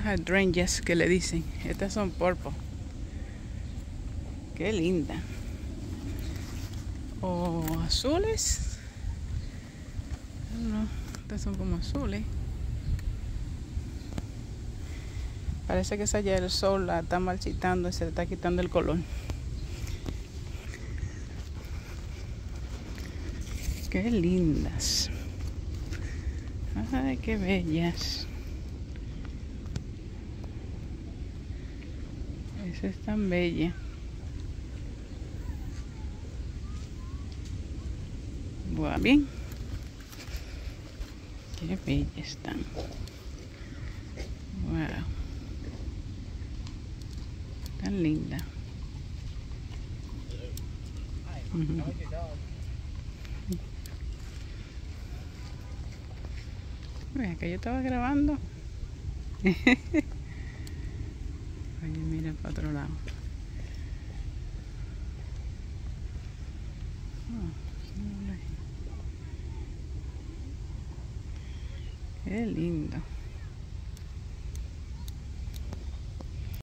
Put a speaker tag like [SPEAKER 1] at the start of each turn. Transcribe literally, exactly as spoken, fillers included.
[SPEAKER 1] Hydrangeas que le dicen. Estas son purple. Qué linda. O azules. No, estas son como azules. Parece que esa ya el sol la está marchitando y se le está quitando el color. Qué lindas. Ay, qué bellas. Esa es tan bella. Bueno, bien. Qué bellas están. Wow. Tan linda. Uh-huh. Mira, que yo estaba grabando. Oye, mira para otro lado. Oh, qué lindo.